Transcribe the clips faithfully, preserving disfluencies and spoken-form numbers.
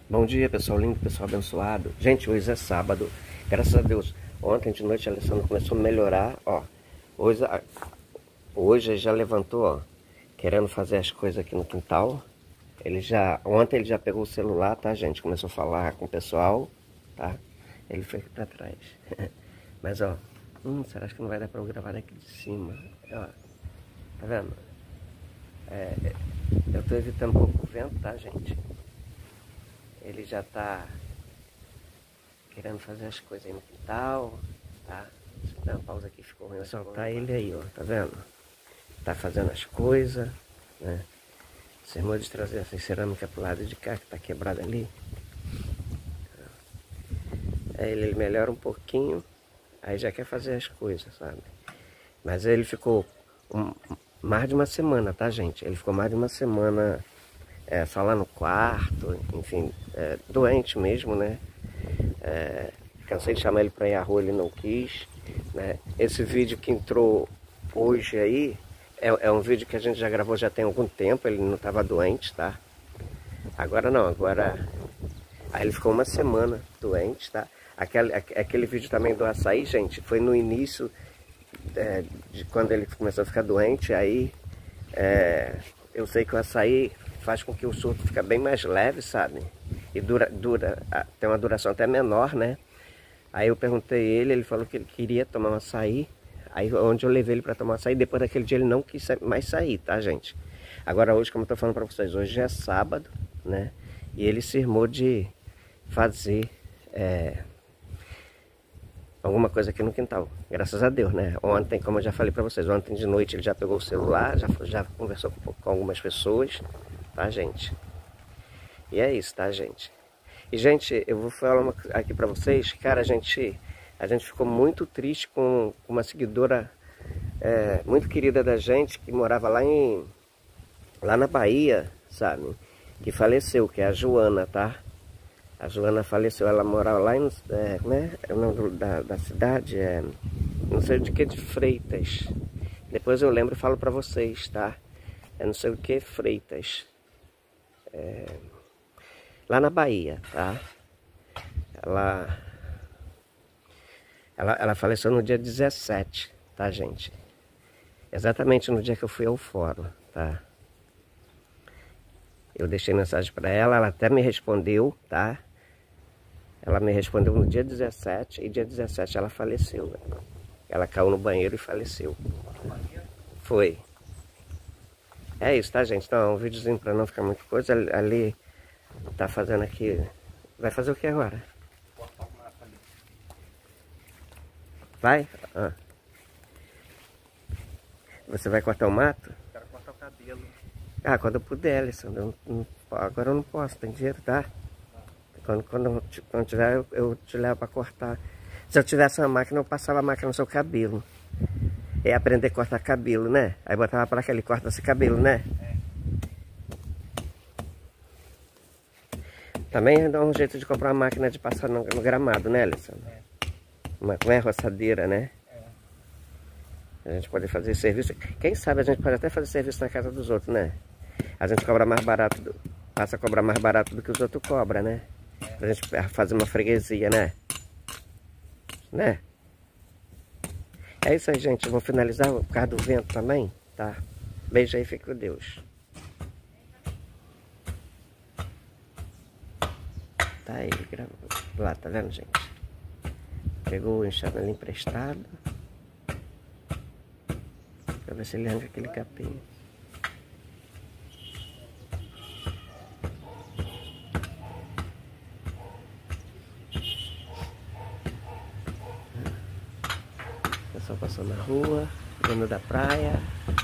Bom dia, pessoal lindo, pessoal abençoado. Gente, hoje é sábado. Graças a Deus. Ontem de noite a Alessandra começou a melhorar, ó. Hoje, hoje já levantou, ó, querendo fazer as coisas aqui no quintal. Ele já, ontem ele já pegou o celular, tá, gente? Começou a falar com o pessoal, tá? Ele foi aqui pra trás. Mas, ó, hum, será que não vai dar pra eu gravar daqui de cima? Ó, tá vendo? É, eu tô evitando um pouco o vento, tá, gente? Ele já tá querendo fazer as coisas aí no quintal, tá? Deixa eu dar uma pausa aqui, ficou ruim. Pessoal, tá ele aí, ó, tá vendo? Tá fazendo as coisas, né? Esse irmão de trazer essa cerâmica pro lado de cá, que tá quebrada ali. Aí ele melhora um pouquinho, aí já quer fazer as coisas, sabe? Mas ele ficou um, mais de uma semana, tá, gente? Ele ficou mais de uma semana é, só lá no quarto, enfim, é, doente mesmo, né? É, cansei de chamar ele para ir à rua, ele não quis, né? Esse vídeo que entrou hoje aí é, é um vídeo que a gente já gravou já tem algum tempo, ele não estava doente, tá? Agora não, agora... Aí ele ficou uma semana doente, tá? Aquele, aquele vídeo também do açaí, gente, foi no início é, de quando ele começou a ficar doente, aí é, eu sei que o açaí faz com que o surto fique bem mais leve, sabe? E dura, dura, tem uma duração até menor, né? Aí eu perguntei ele, ele falou que ele queria tomar um açaí. Aí onde eu levei ele para tomar um açaí, depois daquele dia ele não quis mais sair, tá, gente? Agora hoje, como eu tô falando para vocês, hoje é sábado, né? E ele se irmou de fazer é, alguma coisa aqui no quintal, graças a Deus, né? Ontem, como eu já falei para vocês, ontem de noite ele já pegou o celular, já, já conversou com, com algumas pessoas, tá, gente? E é isso, tá, gente? E, gente, eu vou falar uma, aqui pra vocês, cara, a gente, a gente ficou muito triste com uma seguidora é, muito querida da gente, que morava lá em, lá na Bahia, sabe? Que faleceu, que é a Joana, tá? A Joana faleceu, ela morava lá em, é, né? É o nome da, da cidade, é, não sei de que, de Freitas. Depois eu lembro e falo pra vocês, tá? É não sei o que, Freitas. É... Lá na Bahia, tá? Ela, ela, ela faleceu no dia dezessete, tá, gente? Exatamente no dia que eu fui ao fórum, tá? Eu deixei mensagem para ela, ela até me respondeu, tá? Ela me respondeu no dia dezessete e dia dezessete ela faleceu. Ela caiu no banheiro e faleceu. Foi. É isso, tá, gente? Então, é um videozinho para não ficar muita coisa. Ali tá fazendo aqui... Vai fazer o que agora? Cortar o mato ali. Vai? Ah. Você vai cortar o mato? Quero cortar o cabelo. Ah, quando eu puder, Alessandro. Eu não, agora eu não posso, tem dinheiro, tá? Quando, quando, quando tiver, eu, eu te levo pra cortar. Se eu tivesse uma máquina, eu passava a máquina no seu cabelo. É aprender a cortar cabelo, né? Aí botava pra cá, ele corta esse cabelo, né? É. Também dá um jeito de comprar uma máquina de passar no, no gramado, né, Alessandro? É. Uma, como é roçadeira, né? É. A gente pode fazer serviço. Quem sabe a gente pode até fazer serviço na casa dos outros, né? A gente cobra mais barato, do, passa a cobrar mais barato do que os outros cobram, né? Pra gente fazer uma freguesia, né? Né? É isso aí, gente. Eu vou finalizar por causa do vento também, tá? Beijo aí, fique com Deus. Tá aí, gravou. Lá, tá vendo, gente? Pegou o enxame ali emprestado. Pra ver se ele arranca aquele capim. O pessoal passou na rua, dono da praia.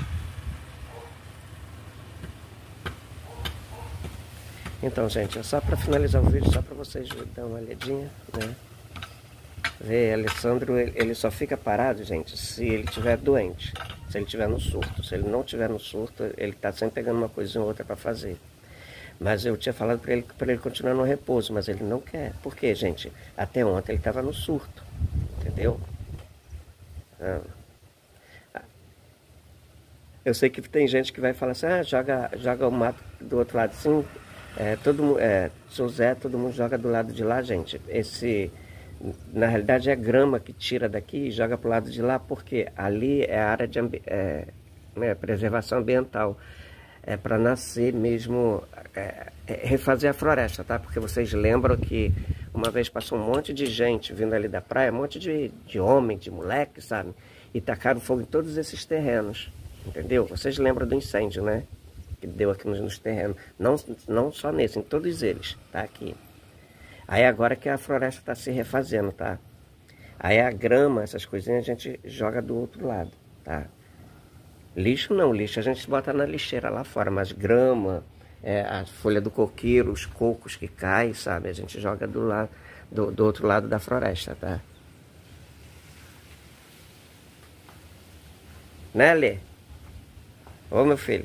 Então, gente, é só para finalizar o vídeo, só para vocês darem uma olhadinha, né? Vê, Alessandro, ele, ele só fica parado, gente, se ele estiver doente, se ele estiver no surto. Se ele não estiver no surto, ele está sempre pegando uma coisinha ou outra para fazer. Mas eu tinha falado para ele, para ele continuar no repouso, mas ele não quer. Por quê, gente? Até ontem ele estava no surto, entendeu? Ah. Eu sei que tem gente que vai falar assim, ah, joga, joga o mato do outro lado assim, É, todo, mu- é, São José, todo mundo joga do lado de lá, gente. Esse, na realidade, é grama que tira daqui e joga pro lado de lá, porque ali é a área de ambi- é, né, preservação ambiental. É para nascer mesmo, é, é, refazer a floresta, tá? Porque vocês lembram que uma vez passou um monte de gente vindo ali da praia, um monte de, de homem, de moleque, sabe? E tacaram fogo em todos esses terrenos, entendeu? Vocês lembram do incêndio, né? Que deu aqui nos, nos terrenos. Não, não só nesse, em todos eles, tá? Aqui. Aí agora que a floresta está se refazendo, tá? Aí a grama, essas coisinhas, a gente joga do outro lado, tá? Lixo não, lixo a gente bota na lixeira lá fora, mas grama, é, a folha do coqueiro, os cocos que caem, sabe? A gente joga do, lado, do, do outro lado da floresta, tá? Né, Lê? Ô, meu filho.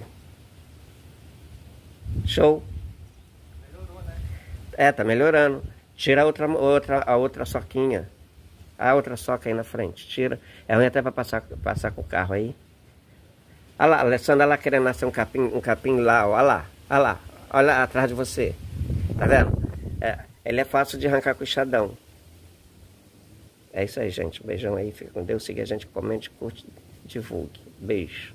Show. Melhorou, né? É, tá melhorando. Tira a outra, outra, a outra soquinha. A outra soca aí na frente. Tira. É ruim até pra passar, passar com o carro aí. Olha lá, a Alessandra lá querendo nascer um capim, um capim lá, ó. Olha lá, olha lá. Olha atrás de você. Tá vendo? É, ele é fácil de arrancar com o enxadão. É isso aí, gente. Beijão aí. Fica com Deus. Siga a gente, comente, curte, divulgue. Beijo.